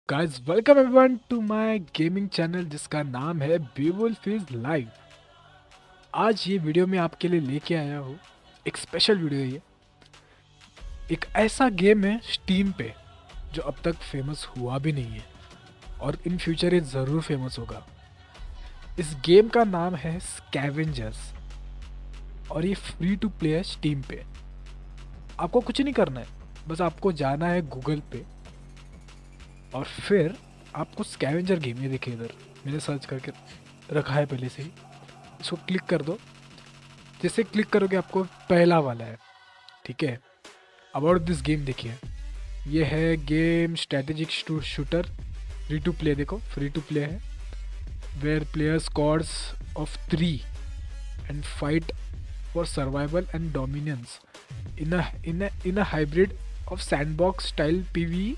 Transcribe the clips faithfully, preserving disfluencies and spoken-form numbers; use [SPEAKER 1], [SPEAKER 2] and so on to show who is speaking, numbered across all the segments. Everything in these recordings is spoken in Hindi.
[SPEAKER 1] Guys welcome everyone to my gaming channel जिसका नाम है बीवुल्फ इज लाइव। आज ये वीडियो मैं आपके लिए लेके आया हूँ। एक स्पेशल वीडियो है ये। एक ऐसा गेम है स्टीम पे जो अब तक फेमस हुआ भी नहीं है और इन फ्यूचर ये ज़रूर फेमस होगा। इस गेम का नाम है स्कैवेंजर्स और ये फ्री टू प्ले है स्टीम पे। आपको कुछ नहीं करना है, बस आपको जाना है गूगल पे और फिर आपको स्कैवेंजर गेम, ये देखिए इधर मैंने सर्च करके रखा है पहले से ही, इसको क्लिक कर दो। जैसे क्लिक करोगे आपको पहला वाला है, ठीक है। अबाउट दिस गेम देखिए, ये है game strategic shooter free to play. देखो फ्री टू प्ले है, where player squads of three and fight for survival and dominance in in in a hybrid of sandbox style PV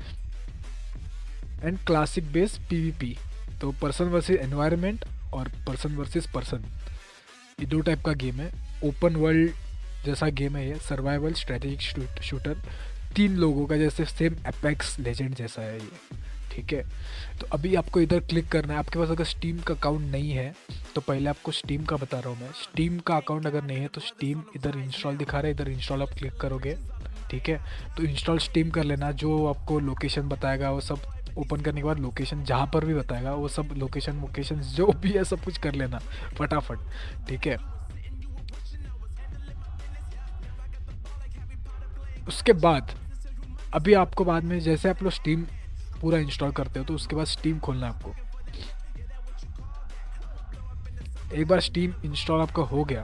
[SPEAKER 1] and classic base PvP. तो पर्सन वर्सेस एनवायरनमेंट और पर्सन वर्सेस पर्सन, ये दो टाइप का गेम है। ओपन वर्ल्ड जैसा गेम है ये, सर्वाइवल स्ट्रेटेजिक शूटर, तीन लोगों का, जैसे सेम एपेक्स लेजेंड जैसा है ये, ठीक है। तो अभी आपको इधर क्लिक करना है। आपके पास अगर स्टीम का अकाउंट नहीं है तो पहले आपको स्टीम का बता रहा हूँ मैं। स्टीम का अकाउंट अगर नहीं है तो स्टीम इधर इंस्टॉल दिखा रहा है, इधर इंस्टॉल आप क्लिक करोगे, ठीक है। तो इंस्टॉल स्टीम कर लेना। जो आपको लोकेशन बताएगा वो सब ओपन करने के बाद, लोकेशन जहाँ पर भी बताएगा वो सब लोकेशन वोकेशन जो भी है सब कुछ कर लेना फटाफट, ठीक है। उसके बाद अभी आपको बाद में, जैसे आप लोग स्टीम पूरा इंस्टॉल करते हो तो उसके बाद स्टीम खोलना है आपको। एक बार स्टीम इंस्टॉल आपका हो गया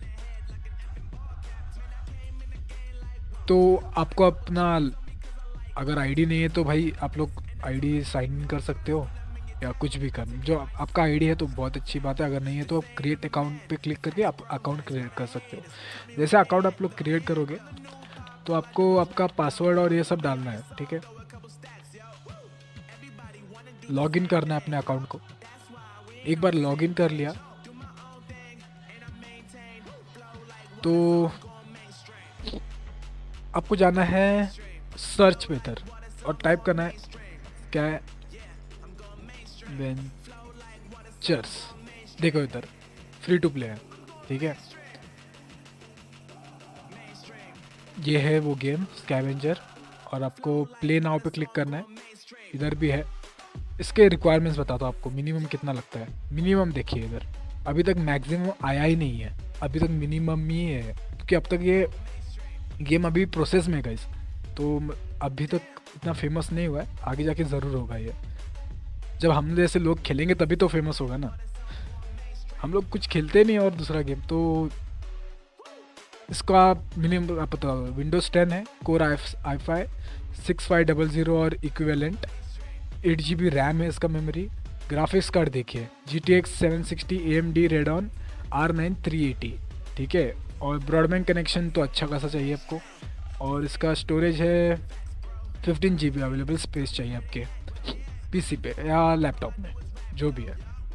[SPEAKER 1] तो आपको अपना, अगर आईडी नहीं है तो भाई आप लोग आईडी साइन इन कर सकते हो या कुछ भी कर, जो आपका आईडी है तो बहुत अच्छी बात है। अगर नहीं है तो आप क्रिएट अकाउंट पे क्लिक करके आप अकाउंट क्रिएट कर सकते हो। जैसे अकाउंट आप लोग क्रिएट करोगे तो आपको आपका पासवर्ड और ये सब डालना है, ठीक है। लॉगिन करना है अपने अकाउंट को। एक बार लॉगिन कर लिया तो आपको जाना है सर्च पे इधर और टाइप करना है स्कैवेंजर्स। देखो इधर फ्री टू प्ले है, ठीक है। ये है वो गेम स्कैवेंजर और आपको प्ले नाउ पे क्लिक करना है। इधर भी है। इसके रिक्वायरमेंट्स बताता हूँ आपको, मिनिमम कितना लगता है। मिनिमम देखिए इधर, अभी तक मैक्सिमम आया ही नहीं है, अभी तक मिनिमम ही है क्योंकि अब तक ये गेम अभी प्रोसेस में है गाइस, तो अभी तक इतना फेमस नहीं हुआ है। आगे जाके ज़रूर होगा ये, जब हम जैसे लोग खेलेंगे तभी तो फेमस होगा ना। हम लोग कुछ खेलते नहीं और दूसरा गेम, तो इसका मिनिमम आप बता दो। विंडोज़ टेन है, core I I five six five double zero और इक्विवेलेंट, एट जी बी रैम है इसका मेमोरी। ग्राफिक्स कार्ड देखिए G T X seven sixty A M D Radeon R nine three eighty, ठीक है। और ब्रॉडबैंड कनेक्शन तो अच्छा खासा चाहिए आपको। और इसका स्टोरेज है fifteen G B available space चाहिए आपके पीसी पे या लैपटॉप में, जो भी है,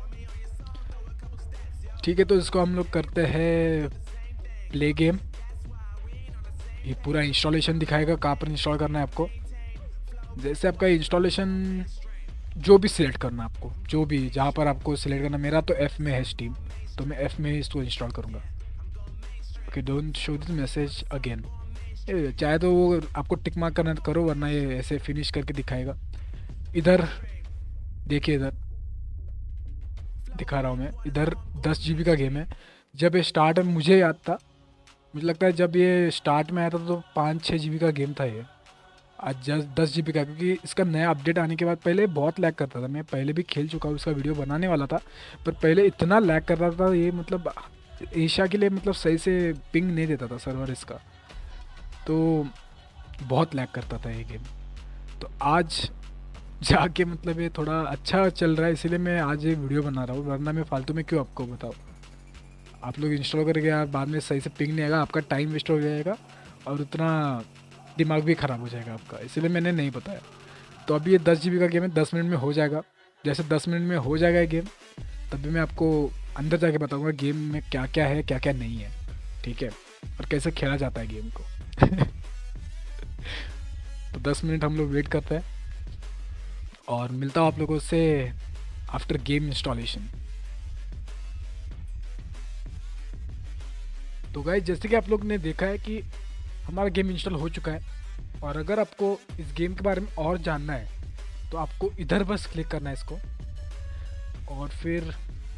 [SPEAKER 1] ठीक है। तो इसको हम लोग करते हैं प्ले गेम। ये पूरा इंस्टॉलेशन दिखाएगा कहाँ पर इंस्टॉल करना है आपको। जैसे आपका इंस्टॉलेशन जो भी सिलेक्ट करना है आपको, जो भी जहाँ पर आपको सिलेक्ट करना। मेरा तो एफ में है स्टीम, तो मैं एफ में ही इसको इंस्टॉल करूँगा। Okay, don't show this message again. चाहे तो वो आपको टिक मार्क करना करो, वरना ये ऐसे फिनिश करके दिखाएगा। इधर देखिए, इधर दिखा रहा हूँ मैं, इधर दस जी बी का गेम है। जब ये स्टार्ट में, मुझे याद था, मुझे लगता है जब ये स्टार्ट में आया था तो पाँच छः जी बी का गेम था ये। आज जस्ट दस जी बी का, क्योंकि इसका नया अपडेट आने के बाद पहले बहुत लैग करता था। मैं पहले भी खेल चुका हूँ, इसका वीडियो बनाने वाला था, पर पहले इतना लैग करता था ये, मतलब एशिया के लिए मतलब सही से पिंग नहीं देता था सर्वर इसका, तो बहुत लैग करता था ये गेम। तो आज जाके मतलब ये थोड़ा अच्छा चल रहा है, इसीलिए मैं आज ये वीडियो बना रहा हूँ, वरना मैं फालतू में क्यों आपको बताऊँ। आप लोग इंस्टॉल करके यार बाद में सही से पिंग नहीं आएगा, आपका टाइम वेस्ट हो जाएगा और उतना दिमाग भी ख़राब हो जाएगा आपका, इसलिए मैंने नहीं बताया। तो अभी ये दस जी बी का गेम है, दस मिनट में हो जाएगा। जैसे दस मिनट में हो जाएगा ये गेम, तभी मैं आपको अंदर जाके बताऊंगा गेम में क्या क्या है क्या क्या नहीं है, ठीक है, और कैसे खेला जाता है गेम को। तो दस मिनट हम लोग वेट करते हैं। और मिलता हूँ आप लोगों से आफ्टर गेम इंस्टॉलेशन। तो गाइस जैसे कि आप लोग ने देखा है कि हमारा गेम इंस्टॉल हो चुका है, और अगर आपको इस गेम के बारे में और जानना है तो आपको इधर बस क्लिक करना है इसको, और फिर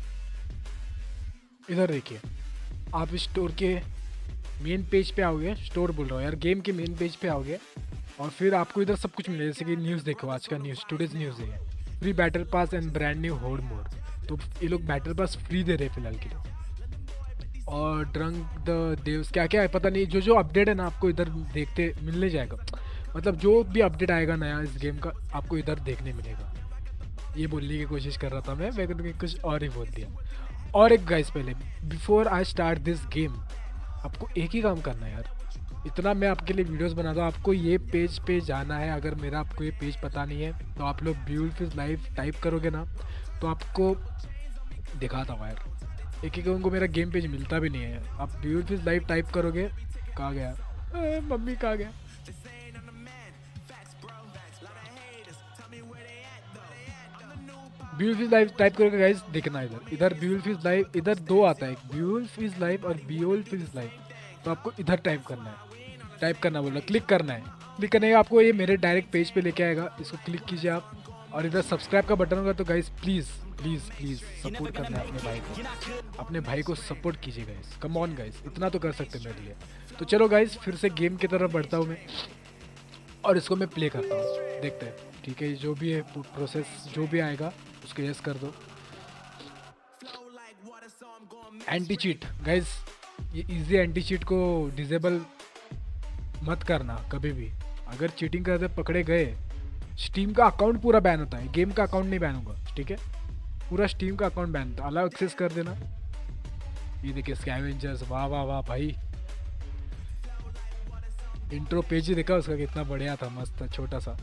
[SPEAKER 1] इधर देखिए आप इस स्टोर के मेन पेज पे आओगे। स्टोर बोल रहा हूँ यार, गेम के मेन पेज पे आओगे और फिर आपको इधर सब कुछ मिलेगा। जैसे कि न्यूज़ देखो, आज का न्यूज़, टुडेज न्यूज़ है, free battle pass and brand new horde mode. तो ये लोग बैटल पास फ्री दे रहे हैं फिलहाल के लिए। और ड्रंक द देव्स क्या क्या है पता नहीं, जो जो अपडेट है ना आपको इधर देखते मिलने जाएगा। मतलब जो भी अपडेट आएगा नया इस गेम का आपको इधर देखने मिलेगा। ये बोलने की कोशिश कर रहा था मैं मैं कुछ और ही बोल दिया। और एक गाइस, पहले before I start this game आपको एक ही काम करना है यार, इतना मैं आपके लिए वीडियोस बनाता हूँ, आपको ये पेज पे जाना है। अगर मेरा आपको ये पेज पता नहीं है तो आप लोग ब्यूटीफुल लाइफ टाइप करोगे ना तो आपको दिखाता हूँ यार, एक एक उनको मेरा गेम पेज मिलता भी नहीं है। आप ब्यूटीफुल लाइफ टाइप करोगे, कहाँ गया ए, मम्मी कहाँ गया, ब्यूटीफुल लाइफ टाइप करोगे गाइस, देखना इधर इधर ब्यूटीफुल लाइफ, इधर दो आता है, ब्यूटीफुल लाइफ और ब्यूटीफुल लाइफ। तो आपको इधर टाइप करना है, टाइप करना बोल रहा, क्लिक करना है। क्लिक करने का आपको ये मेरे डायरेक्ट पेज पे लेके आएगा, इसको क्लिक कीजिए आप, और इधर सब्सक्राइब का बटन होगा। तो guys please please please support करना है अपने भाई को, अपने भाई को सपोर्ट कीजिए गाइस, कम ऑन गाइस, इतना तो कर सकते हैं मेरे लिए। तो चलो गाइस फिर से गेम की तरफ बढ़ता हूँ मैं, और इसको मैं प्ले करता हूँ, देखते हैं। ठीक है, जो भी है प्रोसेस जो भी आएगा उसको यस कर दो। एंटी चीट गाइस, ये इजी एंटी चीट को डिसेबल मत करना कभी भी। अगर चीटिंग करते पकड़े गए, स्टीम का अकाउंट पूरा बैन होता है, गेम का अकाउंट नहीं बैन होगा, ठीक है, पूरा स्टीम का अकाउंट बैन होता है। अलाउ एक्सेस कर देना। ये देखिए स्कैवेंजर्स, वाह वाह वाह भाई, इंट्रो पेज ही देखा उसका कितना बढ़िया था, मस्त था, छोटा सा।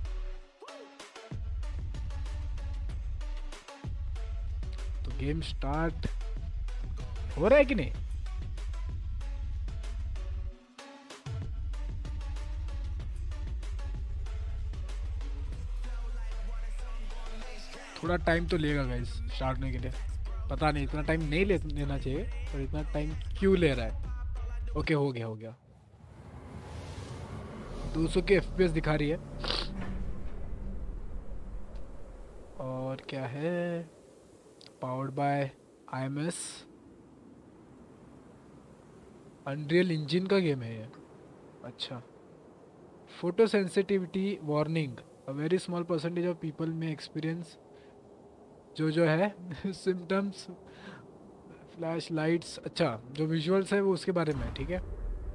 [SPEAKER 1] तो गेम स्टार्ट हो रहा है कि नहीं? थोड़ा टाइम तो लेगा गाइस स्टार्ट होने के लिए, पता नहीं इतना टाइम नहीं ले लेना चाहिए, पर इतना टाइम क्यों ले रहा है। ओके हो गया हो गया, दो सौ के एफपीएस दिखा रही है। और क्या है, powered by IMS, Unreal Engine का गेम है ये। अच्छा, photo sensitivity warning, a very small percentage of people में एक्सपीरियंस जो जो है सिम्टम्स, फ्लैश लाइट्स। अच्छा, जो विजुअल्स है वो उसके बारे में, ठीक है।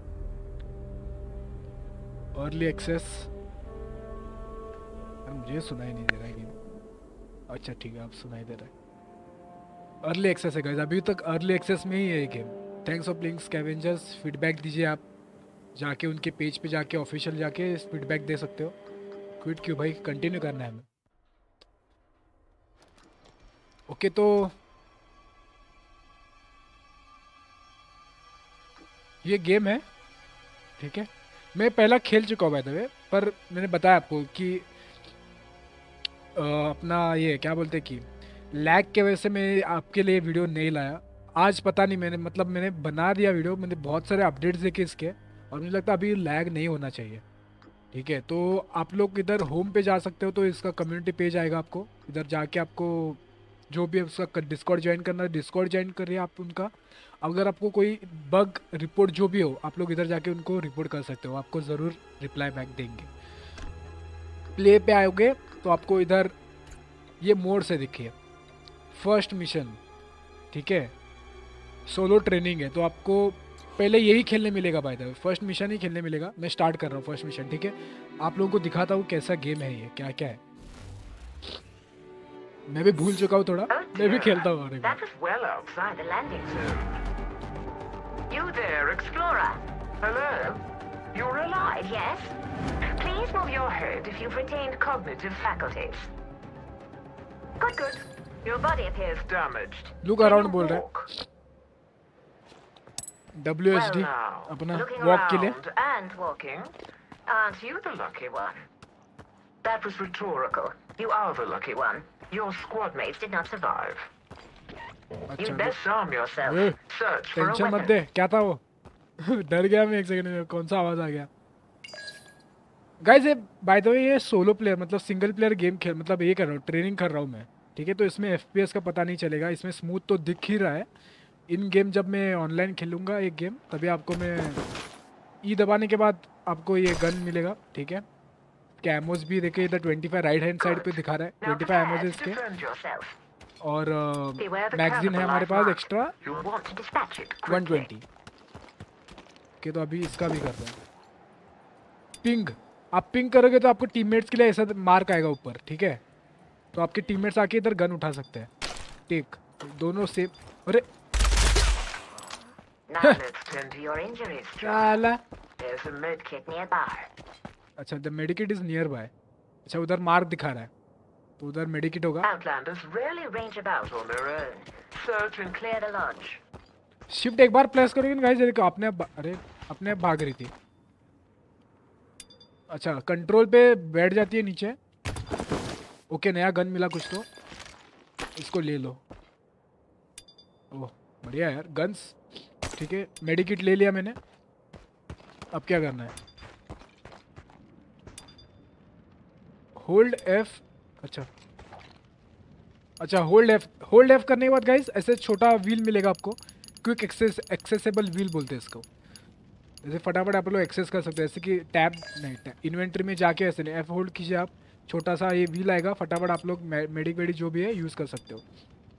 [SPEAKER 1] अर्ली एक्सेस, मुझे सुनाई नहीं दे रहा है गेम। अच्छा ठीक है, आप सुनाई दे रहा है। अर्ली एक्सेस है गाइस, अभी तक अर्ली एक्सेस में ही है ये game. Thanks for playing Scavengers, feedback दीजिए आप जाके उनके पेज पे जाके, ऑफिशियल जाके फीडबैक दे सकते हो। क्विट क्यों भाई, कंटिन्यू करना है हमें। ओके तो ये गेम है, ठीक है, मैं पहला खेल चुका हूँ बाय द वे, पर मैंने बताया आपको कि आ, अपना ये क्या बोलते कि लैग के वजह से मैं आपके लिए वीडियो नहीं लाया आज। पता नहीं, मैंने मतलब मैंने बना दिया वीडियो, मैंने बहुत सारे अपडेट्स देखे इसके, और मुझे लगता है अभी लैग नहीं होना चाहिए, ठीक है। तो आप लोग इधर होम पे जा सकते हो, तो इसका कम्युनिटी पेज आएगा, आपको इधर जाके आपको जो भी उसका डिस्कॉर्ड ज्वाइन करना है, डिस्कॉर्ड ज्वाइन करिए आप उनका। अगर आपको कोई बग रिपोर्ट जो भी हो, आप लोग इधर जाके उनको रिपोर्ट कर सकते हो, आपको ज़रूर रिप्लाई बैक देंगे। प्ले पे आओगे तो आपको इधर ये मोड से दिखिए, फर्स्ट मिशन, ठीक है, सोलो ट्रेनिंग है, तो आपको पहले यही खेलने मिलेगा by the way, first mission ही खेलने मिलेगा। मैं स्टार्ट कर रहा हूँ फर्स्ट मिशन, ठीक है, आप लोगों को दिखाता हूँ कैसा गेम है ये, क्या क्या है। मैं भी भूल चुका हूँ थोड़ा, मैं भी खेलता हूँ।
[SPEAKER 2] You there, explorer? Hello? You're alive, yes? Please move your head if you've retained cognitive faculties. Good, good. Your body appears damaged.
[SPEAKER 1] Look around बोल रहा है। W S D अपना वॉक के लिए।
[SPEAKER 2] And walking, aren't you the lucky one? That was rhetorical. You are the lucky one. Your squad mates did not survive. You best arm yourself. Search for a
[SPEAKER 1] tension मत
[SPEAKER 2] weapon.
[SPEAKER 1] दे, क्या था वो? डर गया मैं एक सेकंड में, कौन सा आवाज आ गया? गाइस ये बाय द वे ये सोलो प्लेयर मतलब सिंगल प्लेयर गेम खेल मतलब ये कर रहा हूँ, ट्रेनिंग कर रहा हूँ मैं, ठीक है? तो इसमें एफपीएस का पता नहीं चलेगा, इसमें स्मूथ तो दिख ही रहा है। इन गेम जब मैं ऑनलाइन खेलूंगा एक गेम, तभी आपको मैं ई दबाने के बाद आपको ये गन मिलेगा, ठीक है? कैमोस भी देखिए इधर पच्चीस राइट हैंड साइड पे दिखा रहा है,
[SPEAKER 2] Now
[SPEAKER 1] पच्चीस एमोस
[SPEAKER 2] prepare to
[SPEAKER 1] इसके,
[SPEAKER 2] defend yourself.
[SPEAKER 1] और
[SPEAKER 2] Beware the
[SPEAKER 1] मैगजीन है हमारे
[SPEAKER 2] cannibalized
[SPEAKER 1] पास
[SPEAKER 2] mark.
[SPEAKER 1] Extra
[SPEAKER 2] You'll want to dispatch it
[SPEAKER 1] one
[SPEAKER 2] quickly.
[SPEAKER 1] Twenty के। तो अभी इसका भी कर रहे हैं पिंग। आप पिंग करोगे तो आपको टीममेट्स के लिए ऐसा मार्क आएगा ऊपर, ठीक है? तो आपके टीममेट्स आके इधर गन उठा सकते हैं। टेक दोनों सेम। अरे
[SPEAKER 2] Now let's tend to your injuries.
[SPEAKER 1] साला।
[SPEAKER 2] There's a med kit nearby.
[SPEAKER 1] अच्छा the medkit is nearby. अच्छा उधर मार्क दिखा रहा है तो उधर मेडिकेट होगा।
[SPEAKER 2] Outlanders rarely range about on their own. Search and clear the lodge.
[SPEAKER 1] Shift एक बार प्रेस करोगे ना गाइस, देखो अपने आप अरे अपने आप भाग रही थी। अच्छा कंट्रोल पे बैठ जाती है नीचे। ओके नया गन मिला कुछ तो, इसको ले लो। ओह बढ़िया यार गन्स, ठीक है? मेडिकिट ले लिया मैंने। अब क्या करना है? Hold F. अच्छा अच्छा होल्ड एफ, होल्ड एफ करने के बाद गाइस ऐसे छोटा व्हील मिलेगा आपको, क्विक एक्सेस एक्सेसिबल व्हील बोलते हैं इसको। जैसे फटाफट आप लोग एक्सेस कर सकते हैं, जैसे कि टैब नहीं टैब इन्वेंट्री में जाके ऐसे नहीं, एफ होल्ड कीजिए आप, छोटा सा ये व्हील आएगा, फटाफट आप लोग मेडिक वेडिक जो भी है यूज़ कर सकते हो।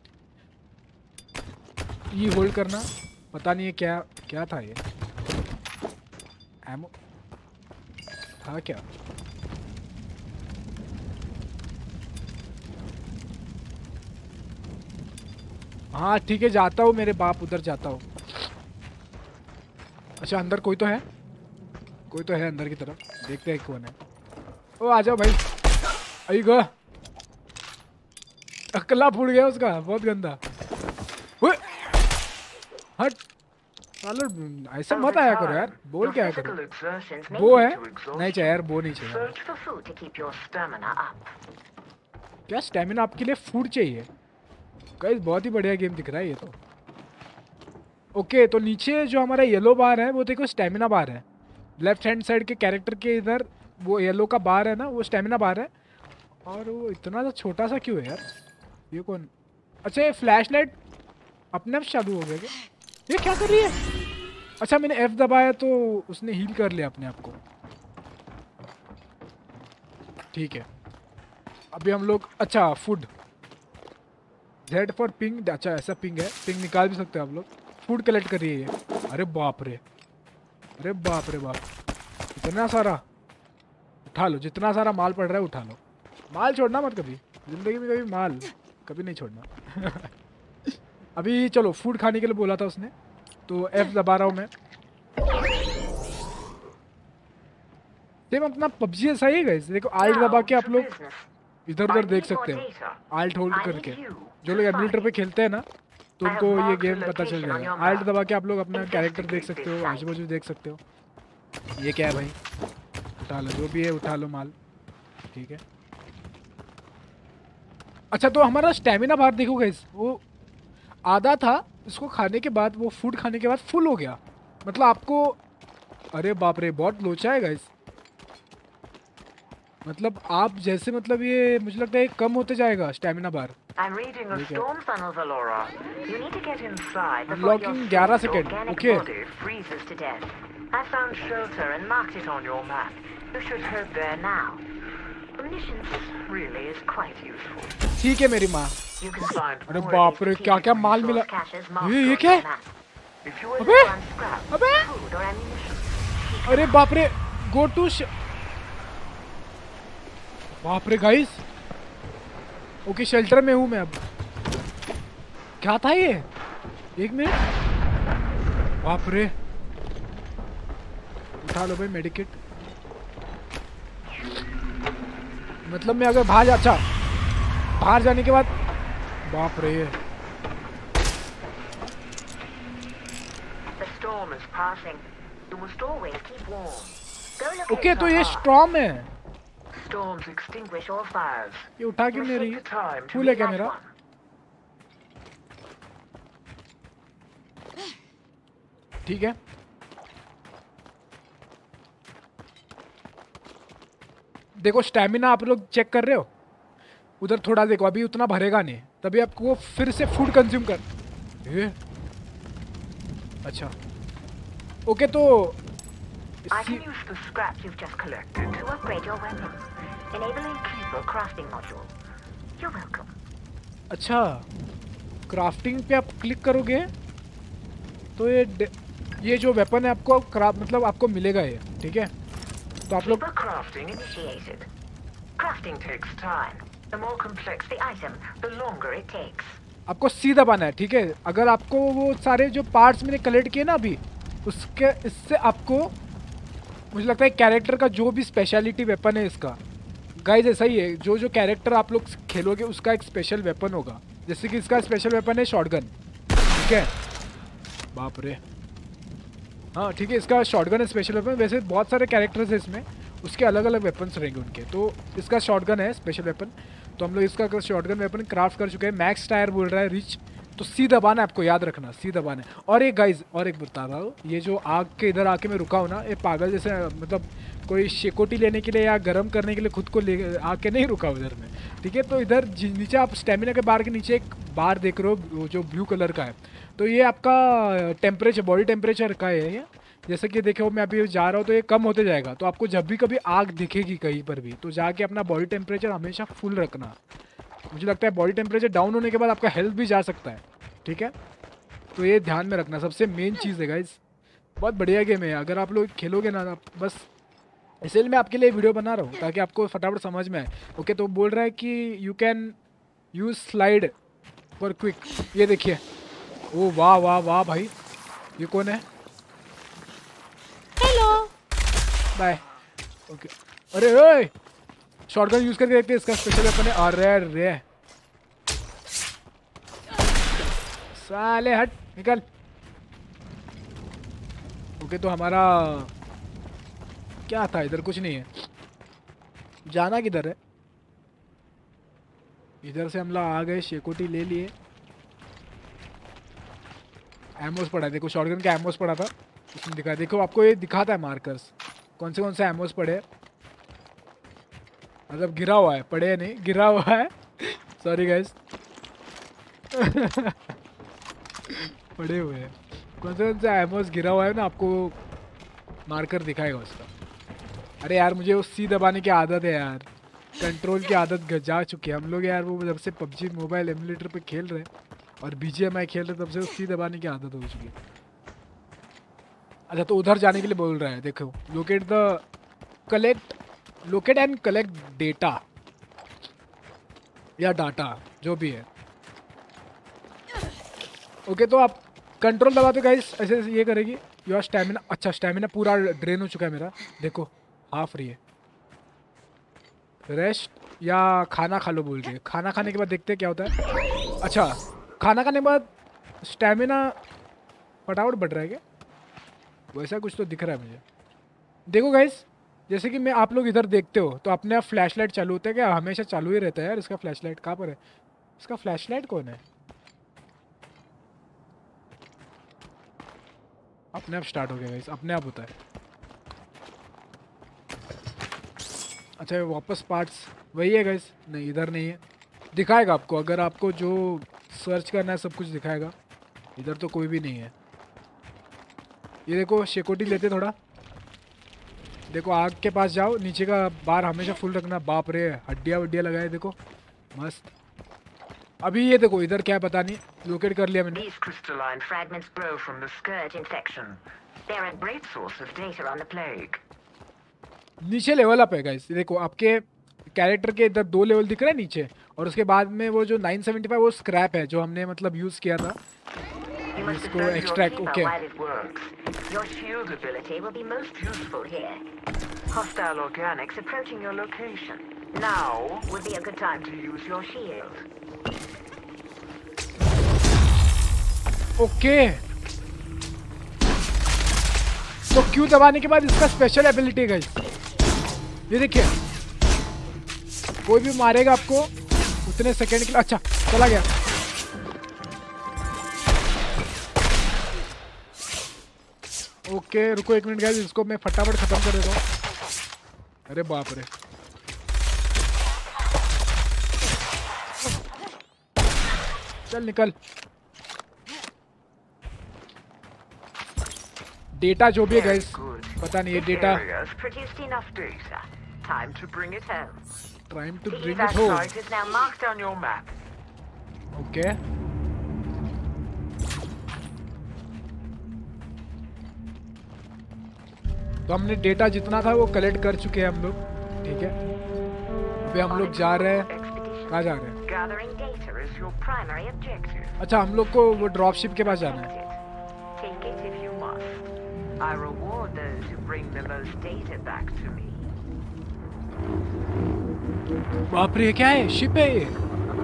[SPEAKER 1] ये होल्ड करना, पता नहीं है क्या क्या था ये, एमो था क्या? हाँ ठीक है जाता हूँ मेरे बाप, उधर जाता हूँ। अच्छा अंदर कोई तो है, कोई तो है अंदर की तरफ, देखते हैं कौन है। ओ आ जाओ भाई। आई गो अकला फूट गया उसका, बहुत गंदा। ओए हट सालो, ऐसा मत आया करो यार, बोल क्या करो। वो है नहीं चाहिए यार, वो नहीं चाहिए।
[SPEAKER 2] Search for food to keep your stamina up.
[SPEAKER 1] क्या स्टेमिना आपके लिए फूड चाहिए? गाइस बहुत ही बढ़िया गेम दिख रहा है ये तो। ओके तो नीचे जो हमारा येलो बार है वो देखो स्टेमिना बार है। लेफ्ट हैंड साइड के कैरेक्टर के इधर वो येलो का बार है ना, वो स्टेमिना बार है। और वो इतना सा छोटा सा क्यों है यार? ये कौन? अच्छा ये फ्लैश लाइट अपने आप चालू हो गया क्या? ये क्या कर रही है? अच्छा मैंने एफ दबाया तो उसने हील कर लिया अपने आप को, ठीक है? अभी हम लोग अच्छा फूड जेड फॉर पिंग, अच्छा ऐसा पिंग है, पिंग निकाल भी सकते हो आप लोग। फूड कलेक्ट करिए ये। अरे बाप रे, अरे बाप रे बाप, इतना सारा उठा लो, जितना सारा माल पड़ रहा है उठा लो। माल छोड़ना मत कभी जिंदगी में, कभी माल कभी नहीं छोड़ना। अभी चलो फूड खाने के लिए बोला था उसने, तो एफ दबा रहा हूँ मैं। सेम अपना पबजी ऐसा ही है, देखो आल्ट दबा के आप लोग इधर उधर देख सकते हो, आल्ट होल्ड करके। जो लोग एमुलेटर पे खेलते हैं ना तो उनको ये गेम पता चल जाएगा। आल्ट दबा के आप लोग अपना कैरेक्टर देख सकते हो, आजू बाजू देख सकते हो। ये क्या है भाई? उठा लो जो भी है, उठा लो माल, ठीक है? अच्छा तो हमारा स्टेमिना बार देखो गाइस, वो आधा था, इसको खाने के बाद वो फूड खाने के बाद फुल हो गया। मतलब आपको अरे बाप रे बहुत लोचा है गाइस। मतलब आप जैसे मतलब ये मुझे लगता है कम होते जाएगा stamina bar.
[SPEAKER 2] I'm reading a storm funnel, Valora. You need to get inside before
[SPEAKER 1] Unlocking
[SPEAKER 2] your
[SPEAKER 1] eleven
[SPEAKER 2] sweet
[SPEAKER 1] second.
[SPEAKER 2] organic
[SPEAKER 1] Okay.
[SPEAKER 2] body freezes to death. I found shelter and marked it on your map. You should head there now. Omniscience really is quite useful.
[SPEAKER 1] ठीक है मेरी माँ।
[SPEAKER 2] You can find
[SPEAKER 1] अरे
[SPEAKER 2] more
[SPEAKER 1] बाप रे
[SPEAKER 2] strategic
[SPEAKER 1] क्या क्या माल मिला।
[SPEAKER 2] resource caches marked
[SPEAKER 1] ये ये
[SPEAKER 2] on
[SPEAKER 1] क्या
[SPEAKER 2] your
[SPEAKER 1] है?
[SPEAKER 2] map. If you
[SPEAKER 1] अबे
[SPEAKER 2] want scrap,
[SPEAKER 1] अबे
[SPEAKER 2] food or ammunition,
[SPEAKER 1] अरे बाप रे गो टू बाप रे गाइस। ओके शेल्टर में हूँ मैं अब। क्या था ये? एक मिनट, बाप रे उठा लो भाई मेडिकेट। मतलब मैं अगर बाहर जा, अच्छा बाहर जाने के बाद बाप रे ये
[SPEAKER 2] the storm is passing. You must always keep warm. Go look
[SPEAKER 1] okay
[SPEAKER 2] at
[SPEAKER 1] तो
[SPEAKER 2] the
[SPEAKER 1] ये
[SPEAKER 2] heart.
[SPEAKER 1] स्टॉर्म है।
[SPEAKER 2] Storms extinguish all fires.
[SPEAKER 1] ये उठा क्यों नहीं रही
[SPEAKER 2] Take the time to
[SPEAKER 1] फूल है क्या
[SPEAKER 2] relight
[SPEAKER 1] मेरा
[SPEAKER 2] one.
[SPEAKER 1] ठीक है देखो स्टैमिना आप लोग चेक कर रहे हो उधर थोड़ा देखो अभी उतना भरेगा नहीं तभी आपको फिर से फूड कंज्यूम कर ये अच्छा ओके तो
[SPEAKER 2] I can use the scrap you've just collected to upgrade your weapon, enabling Keeper crafting module. You're welcome.
[SPEAKER 1] अच्छा क्राफ्टिंग पे आप क्लिक करोगे तो ये ये जो वेपन है आपको क्राफ्ट मतलब आपको मिलेगा ये ठीक है तो आप लोग
[SPEAKER 2] Keeper crafting initiated. Crafting takes time. The more complex the item, the longer it takes.
[SPEAKER 1] आपको सी दबाना है ठीक है अगर आपको वो सारे जो पार्ट्स मैंने कलेक्ट किए ना अभी उसके इससे आपको मुझे लगता है कैरेक्टर का जो भी स्पेशलिटी वेपन है इसका गाइस ऐसा ही है जो जो कैरेक्टर आप लोग खेलोगे उसका एक स्पेशल वेपन होगा जैसे कि इसका स्पेशल वेपन है शॉटगन ठीक है बाप रे हाँ ठीक है इसका शॉटगन है स्पेशल वेपन वैसे बहुत सारे कैरेक्टर्स हैं इसमें उसके अलग अलग वेपन्स रहेंगे उनके तो इसका शॉटगन है स्पेशल वेपन तो हम लोग इसका शॉटगन वेपन क्राफ्ट कर चुके हैं मैक्स टायर बोल रहा है रिच तो सी दबाना है आपको याद रखना सी दबाना है और एक गाइज और एक बता रहा हूँ ये जो आग के इधर आके मैं रुका हूँ ना ये पागल जैसे मतलब कोई शेकोटी लेने के लिए या गर्म करने के लिए खुद को ले आके नहीं रुका उधर में ठीक है तो इधर नीचे आप स्टेमिना के बार के नीचे एक बार देख रहे हो जो ब्लू कलर का है तो ये आपका टेम्परेचर बॉडी टेम्परेचर का है ये जैसे कि देखो मैं अभी जा रहा हूँ तो ये कम होते जाएगा तो आपको जब भी कभी आग दिखेगी कहीं पर भी तो जाके अपना बॉडी टेम्परेचर हमेशा फुल रखना मुझे लगता है बॉडी टेम्परेचर डाउन होने के बाद आपका हेल्थ भी जा सकता है ठीक है तो ये ध्यान में रखना सबसे मेन चीज़ है गाइज बहुत बढ़िया गेम है अगर आप लोग खेलोगे ना बस इसलिए मैं आपके लिए वीडियो बना रहा हूँ ताकि आपको फटाफट समझ में आए ओके तो बोल रहा है कि you can use slide for quick ये देखिए ओ वाह वाह वाह भाई ये कौन है
[SPEAKER 3] हेलो
[SPEAKER 1] बाय ओके अरे ओए शॉटगन यूज करके देखते हैं इसका स्पेशल वेपन है अरे रे साले हट निकल ओके तो हमारा क्या था इधर कुछ नहीं है जाना किधर है इधर से हम लोग आ गए शेकोटी ले लिए एमोस पड़ा है देखो शॉटगन का एमोस पड़ा था उसमें दिखा देखो आपको ये दिखाता है मार्कर्स कौन से कौन से एमोस पड़े मतलब गिरा हुआ है पड़े नहीं गिरा हुआ है सॉरी गाइस पड़े हुए हैं कौन से कौन से एमोस गिरा हुआ है ना आपको मार्कर दिखाएगा उसका अरे यार मुझे उस सी दबाने की आदत है यार कंट्रोल की आदत जा चुकी है हम लोग यार वो जब से पबजी मोबाइल एमुलेटर पे खेल रहे और बीजीएमआई खेल रहे तब से उस सी दबाने की आदत हो चुकी है अच्छा तो उधर जाने के लिए बोल रहा है देखो locate the collect locate and collect data या डाटा जो भी है ओके तो आप कंट्रोल दबाते गाइस ऐसे ऐसे ये करेगी योर स्टैमिना अच्छा स्टैमिना पूरा ड्रेन हो चुका है मेरा देखो हाफ रही है रेस्ट या खाना खा लो बोल के खाना खाने के बाद देखते हैं क्या होता है अच्छा खाना खाने के बाद स्टैमिना फटाफट बढ़ रहा है क्या वैसा कुछ तो दिख रहा है मुझे देखो गाइस जैसे कि मैं आप लोग इधर देखते हो तो अपने आप फ्लैश लाइट चालू होता है क्या हमेशा चालू ही रहता है यार इसका फ्लैश लाइट कहाँ पर है इसका फ्लैश लाइट कौन है अपने आप स्टार्ट हो गया गाइस अपने आप होता है अच्छा ये वापस पार्ट्स वही है गाइस नहीं इधर नहीं है दिखाएगा आपको अगर आपको जो सर्च करना है सब कुछ दिखाएगा इधर तो कोई भी नहीं है ये देखो शेकोटी लेते थोड़ा देखो आग के पास जाओ नीचे का बार हमेशा फुल रखना बाप रे हड्डियाँ वड्डियाँ लगाए देखो मस्त अभी ये देखो इधर क्या है पता नहीं लोकेट कर लिया मैंने
[SPEAKER 2] These crystalline fragments grow from the scourge infection. They're a great source of data on the plague.
[SPEAKER 1] नीचे लेवल अप है गाइस देखो आपके कैरेक्टर के इधर दो लेवल दिख रहे हैं नीचे और उसके बाद में वो जो नाइन सेवेंटी फाइव वो स्क्रैप है जो हमने मतलब यूज किया था
[SPEAKER 2] You must
[SPEAKER 1] इसको
[SPEAKER 2] observe your
[SPEAKER 1] extract
[SPEAKER 2] keeper
[SPEAKER 1] okay
[SPEAKER 2] while it works. Your shield ability will be most useful here. Hostile organics approaching your location. Now would be a good time to use your shield.
[SPEAKER 1] Okay तो क्यू दबाने के बाद इसका स्पेशल एबिलिटी गाइस ये देखिए कोई भी मारेगा आपको उतने सेकंड के लिए। अच्छा चला गया। ओके रुको एक मिनट गाइस, इसको मैं फटाफट खत्म कर देता हूँ। अरे बाप रे, चल निकल। डेटा जो भी है गाइस, पता नहीं है data.
[SPEAKER 2] Time to bring it home.
[SPEAKER 1] Time to
[SPEAKER 2] The
[SPEAKER 1] bring
[SPEAKER 2] evac
[SPEAKER 1] it home.
[SPEAKER 2] site is now marked on your map.
[SPEAKER 1] Okay. तो हमने डेटा जितना था वो कलेक्ट कर चुके हैं हम लोग, ठीक है। अभी हम लोग जा रहे हैं, कहाँ जा रहे हैं?
[SPEAKER 2] Gathering data is your primary objective.
[SPEAKER 1] अच्छा हम लोग को वो ड्रॉप शिप के पास जाना है।
[SPEAKER 2] Take it if you must. I reward those who bring the most data back to me.
[SPEAKER 1] बाप रे क्या है? शिप है ये?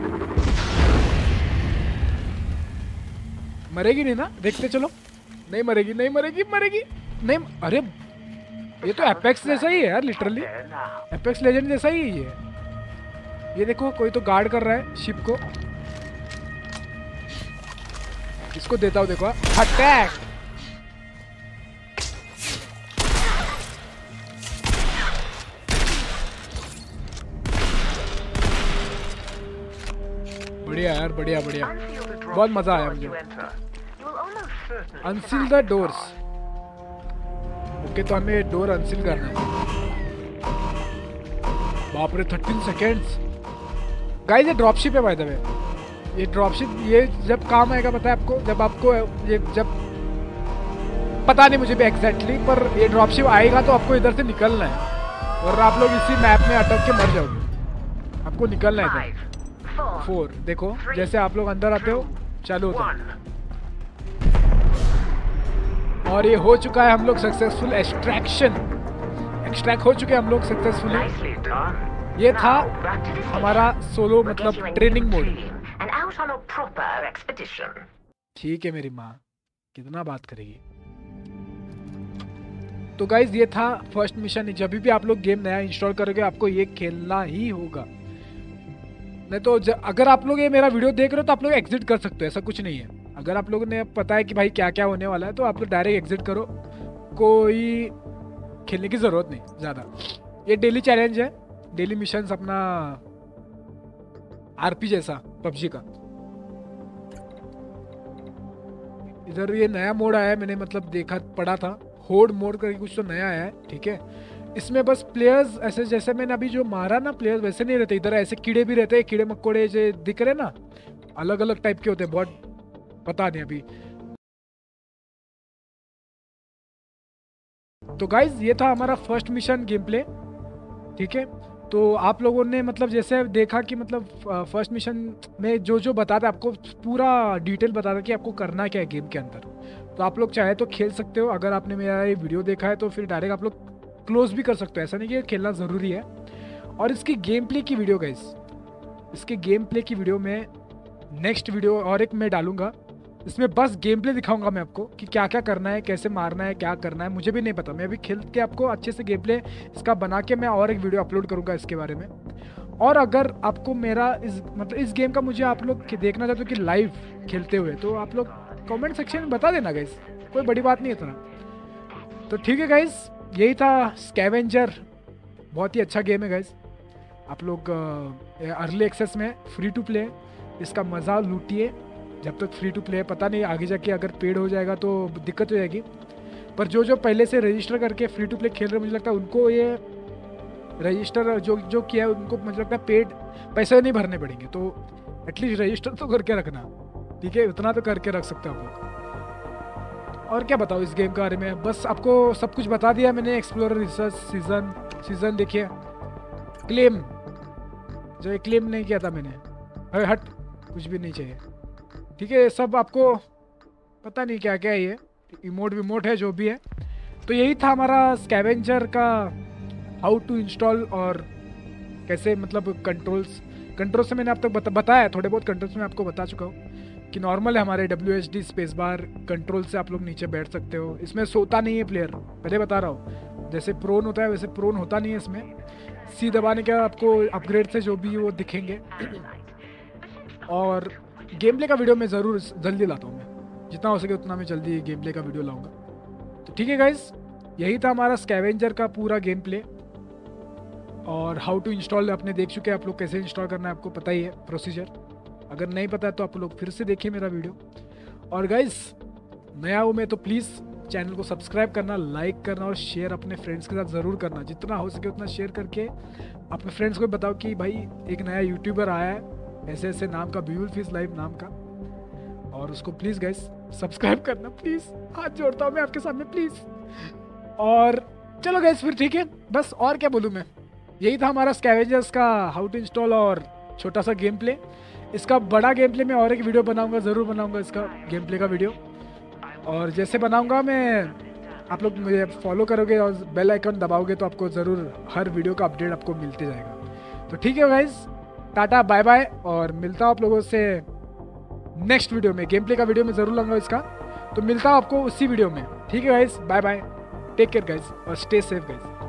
[SPEAKER 1] मरेगी नहीं ना? देखते चलो। नहीं मरेगी, नहीं मरेगी, मरेगी नहीं। अरे ये तो एपेक्स जैसा ही है यार, लिटरली एपेक्स लेजेंड जैसा ही है ये। ये देखो कोई तो गार्ड कर रहा है शिप को। इसको देता हूँ, देखो अटैक। बढ़िया यार, बढ़िया बढ़िया, बहुत मजा आया मुझे। अनसील द डोर्स। ओके तो हमें डोर अनसील करना है। बाप रे थर्टीन सेकेंड्स गाइस। ये ड्रॉपशिप है बाय द वे। ये ड्रॉपशिप ये जब काम आएगा पता है आपको, जब आपको ये जब पता नहीं मुझे भी एग्जैक्टली, पर ये ड्रॉपशिप आएगा तो आपको इधर से निकलना है और आप लोग इसी मैप में अटक के मर जाओगे। आपको निकलना है इधर। फोर देखो जैसे आप लोग अंदर आते हो चालू होता है। और ये हो चुका है हम लोग सक्सेसफुल एक्सट्रैक्शन। एक्सट्रैक्ट हो चुके हैं हम लोग सक्सेसफुली। ये था हमारा सोलो मतलब ट्रेनिंग मोड। ठीक है मेरी माँ कितना बात करेगी। तो गाइज ये था फर्स्ट मिशन। जब भी आप लोग गेम नया इंस्टॉल करोगे आपको ये खेलना ही होगा, नहीं तो ज, अगर आप लोग ये मेरा वीडियो देख रहे हो तो आप लोग एग्जिट कर सकते हो, ऐसा कुछ नहीं है। अगर आप लोगों ने पता है कि भाई क्या क्या होने वाला है तो आप लोग डायरेक्ट एग्जिट करो, कोई खेलने की ज़रूरत नहीं ज़्यादा। ये डेली चैलेंज है, डेली मिशंस अपना आरपी जैसा पबजी का। इधर ये नया मोड आया है, मैंने मतलब देखा पढ़ा था, होड मोड करके कुछ तो नया आया है, ठीक है। इसमें बस प्लेयर्स ऐसे जैसे मैंने अभी जो मारा ना, प्लेयर्स वैसे नहीं रहते। इधर ऐसे कीड़े भी रहते हैं, कीड़े मकोड़े जो दिख रहे ना, अलग अलग टाइप के होते हैं, बहुत पता नहीं अभी। तो गाइज ये था हमारा फर्स्ट मिशन गेम प्ले, ठीक है। तो आप लोगों ने मतलब जैसे देखा कि मतलब फर्स्ट मिशन में जो जो बताते आपको पूरा डिटेल बताता कि आपको करना क्या है गेम के अंदर। तो आप लोग चाहे तो खेल सकते हो। अगर आपने मेरा ये वीडियो देखा है तो फिर डायरेक्ट आप लोग क्लोज भी कर सकते हो, ऐसा नहीं कि खेलना ज़रूरी है। और इसकी गेम प्ले की वीडियो गाइस, इसके गेम प्ले की वीडियो में नेक्स्ट वीडियो और एक मैं डालूंगा, इसमें बस गेम प्ले दिखाऊंगा मैं आपको कि क्या क्या करना है, कैसे मारना है, क्या करना है, मुझे भी नहीं पता। मैं अभी खेल के आपको अच्छे से गेम प्ले इसका बना के मैं और एक वीडियो अपलोड करूंगा इसके बारे में। और अगर आपको मेरा इस मतलब इस गेम का मुझे आप लोग देखना चाहते हो कि लाइव खेलते हुए, तो आप लोग कमेंट सेक्शन में बता देना गाइस, कोई बड़ी बात नहीं है इतना। तो ठीक है गाइस, यही था स्कैवेंजर। बहुत ही अच्छा गेम है गाइस। आप लोग अर्ली एक्सेस में फ्री टू प्ले, इसका मज़ा लूटिए जब तक फ्री टू प्ले है। पता नहीं आगे जाके अगर पेड हो जाएगा तो दिक्कत हो जाएगी, पर जो जो पहले से रजिस्टर करके फ्री टू प्ले खेल रहे हैं, मुझे लगता है उनको ये रजिस्टर जो जो किया है उनको मुझे लगता है पेड पैसे नहीं भरने पड़ेंगे। तो एटलीस्ट रजिस्टर तो करके रखना, ठीक है, उतना तो करके रख सकते हो आप लोग। और क्या बताओ इस गेम के बारे में, बस आपको सब कुछ बता दिया मैंने। एक्सप्लोरर रिसर्च सीजन सीजन देखिए, क्लेम जो क्लेम नहीं किया था मैंने, अरे हट कुछ भी नहीं चाहिए, ठीक है। सब आपको पता नहीं क्या क्या है, ये इमोट विमोट है जो भी है। तो यही था हमारा स्कैवेंजर का हाउ टू इंस्टॉल और कैसे मतलब कंट्रोल्स कंट्रोल से मैंने अब तक बता, बताया थोड़े बहुत कंट्रोल्स में आपको बता चुका हूँ कि नॉर्मल है हमारे W H D space bar control से आप लोग नीचे बैठ सकते हो। इसमें सोता नहीं है प्लेयर, पहले बता रहा हूँ। जैसे प्रोन होता है वैसे प्रोन होता नहीं है इसमें, सी दबाने के आपको अपग्रेड से जो भी वो दिखेंगे। और गेम प्ले का वीडियो मैं ज़रूर जल्दी लाता हूँ, मैं जितना हो सके उतना मैं जल्दी गेम प्ले का वीडियो लाऊंगा। तो ठीक है गाइस, यही था हमारा स्कैवेंजर का पूरा गेम प्ले। और हाउ टू इंस्टॉल आपने देख चुके हैं आप लोग, कैसे इंस्टॉल करना है आपको पता ही है प्रोसीजर। अगर नहीं पता है तो आप लोग फिर से देखिए मेरा वीडियो। और गाइस नया हूँ मैं तो प्लीज़ चैनल को सब्सक्राइब करना, लाइक करना और शेयर अपने फ्रेंड्स के साथ ज़रूर करना। जितना हो सके उतना शेयर करके अपने फ्रेंड्स को बताओ कि भाई एक नया यूट्यूबर आया है ऐसे ऐसे नाम का, ब्यूटीफुल फिश लाइव नाम का। और उसको प्लीज़ गाइस सब्सक्राइब करना, प्लीज़ हाथ जोड़ता हूँ मैं आपके सामने, प्लीज़। और चलो गाइस फिर ठीक है, बस और क्या बोलूँ मैं, यही था हमारा स्कैवेंजर्स का हाउ टू इंस्टॉल और छोटा सा गेम प्ले। इसका बड़ा गेम प्ले मैं और एक वीडियो बनाऊंगा, ज़रूर बनाऊंगा इसका गेम प्ले का वीडियो। और जैसे बनाऊंगा मैं, आप लोग मुझे फॉलो करोगे और बेल आइकन दबाओगे तो आपको ज़रूर हर वीडियो का अपडेट आपको मिलते जाएगा। तो ठीक है गाइस, टाटा बाय बाय, और मिलता हूँ आप लोगों से नेक्स्ट वीडियो में। गेम प्ले का वीडियो में ज़रूर लाऊंगा इसका, तो मिलता हूँ आपको उसी वीडियो में। ठीक है guys, bye bye, take care guys और स्टे सेफ गाइस।